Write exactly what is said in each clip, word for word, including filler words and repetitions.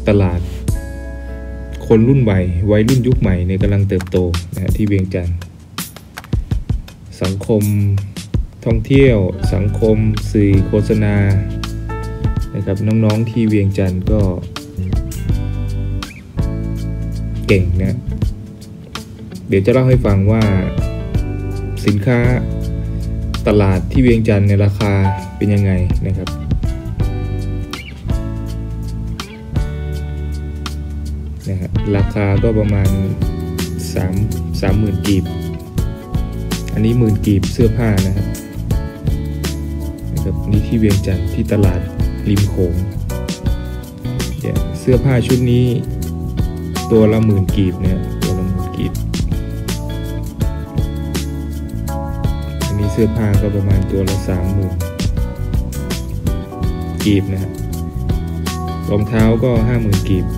ตลาดคนรุ่นใหม่วัยรุ่นยุคใหม่เนี่ยกำลังเติบโตนะที่เวียงจันทร์สังคมท่องเที่ยวสังคมสื่อโฆษณานะครับน้องๆที่เวียงจันทร์ก็เก่งนะเดี๋ยวจะเล่าให้ฟังว่าสินค้าตลาดที่เวียงจันทร์ในราคาเป็นยังไงนะครับนะฮะราคาก็ประมาณสาม สามหมื่นกีบอันนี้หมื่นกีบเสื้อผ้านะครับนะครับนี่ที่เวียงจันทร์ที่ตลาดริมโขงเนี่ยเสื้อผ้าชุดนี้ตัวละหมื่นกีบเนี่ยตัวละหมื่นกีบอันนี้เสื้อผ้าก็ประมาณตัวละสามหมื่นกีบนะฮะรองเท้าก็ห้าหมื่นกีบ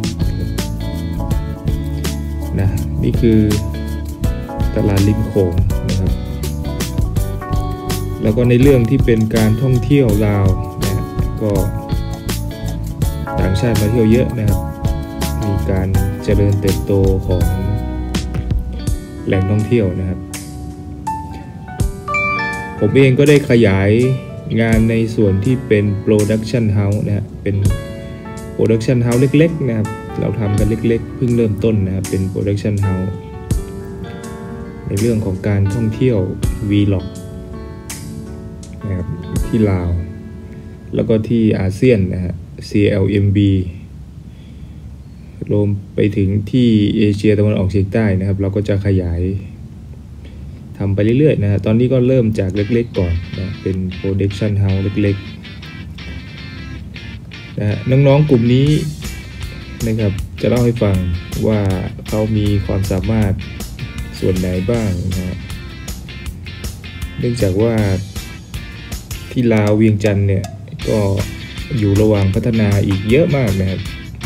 นะนี่คือตลาดริมโขงนะครับแล้วก็ในเรื่องที่เป็นการท่องเที่ยวลาวนะก็ต่างชาติมาเที่ยวเยอะนะครับมีการเจริญเติบโตของแหล่งท่องเที่ยวนะครับผมเองก็ได้ขยายงานในส่วนที่เป็นโปรดักชันเฮาส์นะฮะเป็นโปรดักชันเฮาส์เล็กๆนะครับเราทำกันเล็กๆเพิ่งเริ่มต้นนะครับเป็นโปรดักชันเฮาส์ในเรื่องของการท่องเที่ยว Vlog นะครับที่ลาวแล้วก็ที่อาเซียนนะฮะ ซี แอล เอ็ม บี รวมไปถึงที่เอเชียตะวันออกเฉียงใต้นะครับเราก็จะขยายทำไปเรื่อยๆนะฮะตอนนี้ก็เริ่มจากเล็กๆก่อนนะเป็น Production House เล็กๆนะฮะน้องๆกลุ่มนี้นะครับจะเล่าให้ฟังว่าเขามีความสามารถส่วนไหนบ้างนะฮะเนื่องจากว่าที่ลาวเวียงจันทร์เนี่ยก็อยู่ระหว่างพัฒนาอีกเยอะมากนะครับ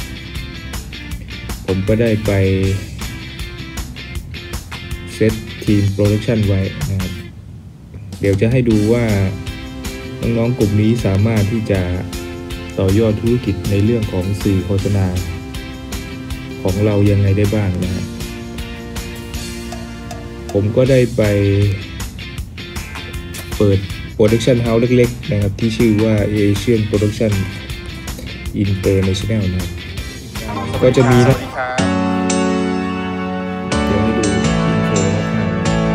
ผมก็ได้ไปเซตทีมโปรดักชันไว้นะครับเดี๋ยวจะให้ดูว่าน้องๆกลุ่มนี้สามารถที่จะต่อยอดธุรกิจในเรื่องของสื่อโฆษณาของเรายังไงได้บ้างนะฮะผมก็ได้ไปเปิดโปรดักชันเฮาส์เล็กๆนะครับที่ชื่อว่า Asian Production International นะครับก็จะมีนะเดี๋ยวให้ดูอินโทรนะครับ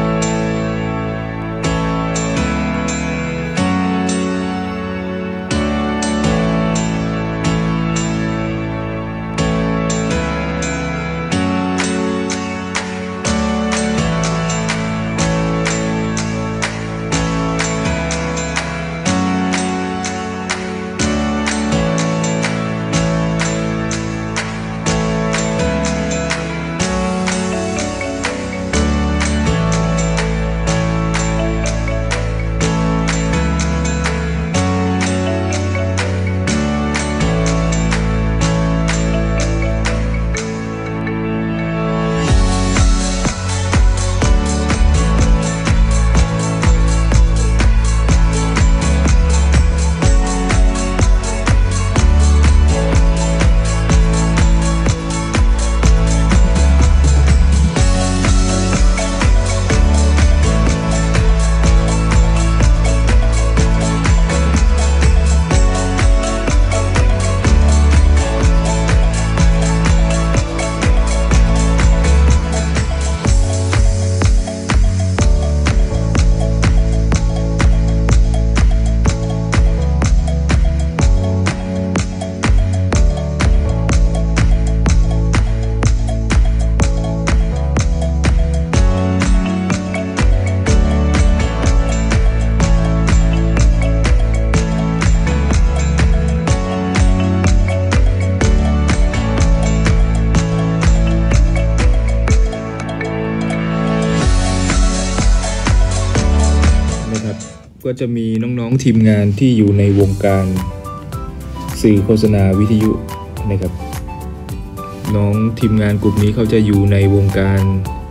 ก็จะมีน้องๆทีมงานที่อยู่ในวงการสื่อโฆษณาวิทยุนะครับน้องทีมงานกลุ่มนี้เขาจะอยู่ในวงการ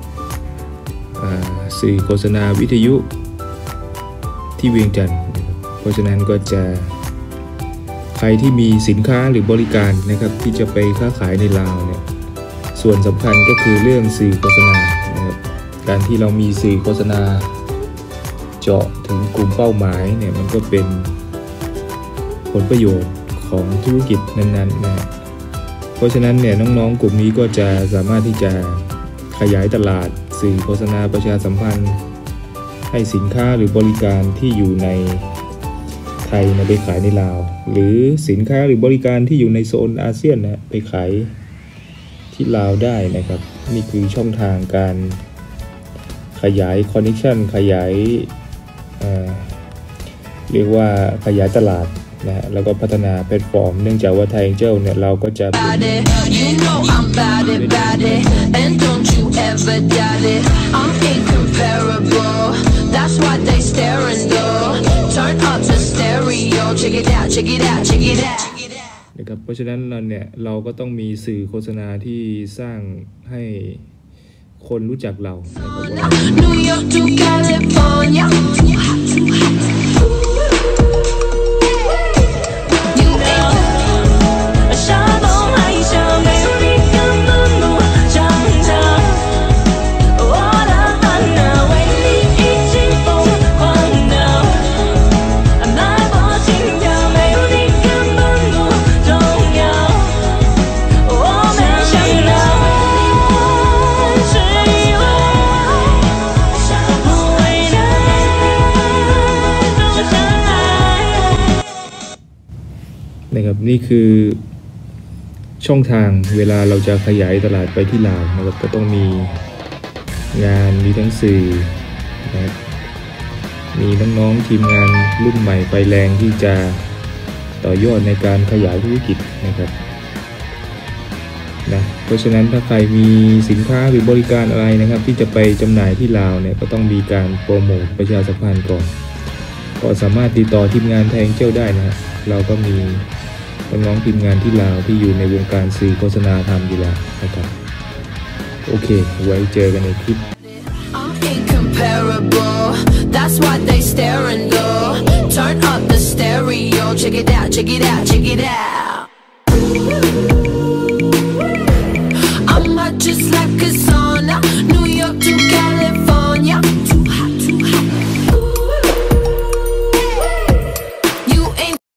สื่อโฆษณาวิทยุที่เวียงจันทร์นะครับเพราะฉะนั้นก็จะใครที่มีสินค้าหรือบริการนะครับที่จะไปค้าขายในลาวเนี่ยส่วนสำคัญก็คือเรื่องสื่อโฆษณานะครับการที่เรามีสื่อโฆษณาเจาะถึงกลุ่มเป้าหมายเนี่ยมันก็เป็นผลประโยชน์ของธุรกิจนั้นๆนะเพราะฉะนั้นเนี่ยน้องๆกลุ่มนี้ก็จะสามารถที่จะขยายตลาดสื่อโฆษณาประชาสัมพันธ์ให้สินค้าหรือบริการที่อยู่ในไทยนะไปขายในลาวหรือสินค้าหรือบริการที่อยู่ในโซนอาเซียนนะไปขายที่ลาวได้นะครับนี่คือช่องทางการขยายคอนเนคชั่นขยายเอ่อเรียกว่าขยายตลาดนะฮะแล้วก็พัฒนาแพลตฟอร์มเนื่องจากว่าไทยเจ้าเนี่ยเราก็จะนะครับเพราะฉะนั้นเราเนี่ยเราก็ต้องมีสื่อโฆษณาที่สร้างให้คนรู้จักเรานะครับนี่คือช่องทางเวลาเราจะขยายตลาดไปที่ลาวนะครับก็ต้องมีงานมีทั้งสื่อนะครับมีน้องๆทีมงานรุ่นใหม่ไฟแรงที่จะต่อยอดในการขยายธุรกิจนะครับนะเพราะฉะนั้นถ้าใครมีสินค้าหรือบริการอะไรนะครับที่จะไปจำหน่ายที่ลาวเนี่ยก็ต้องมีการโปรโมทประชาสัมพันธ์ก่อนก็สามารถติดต่อทีมงานแทงเจ้าได้นะครับเราก็มีน้องๆทีมงานที่ลาวที่อยู่ในวงการสื่อโฆษณาทำอยู่แล้วนะครับโอเคไว้เจอกันในคลิป That's why they stare and go. Turn up the stereo, check it out, check it out, check it out.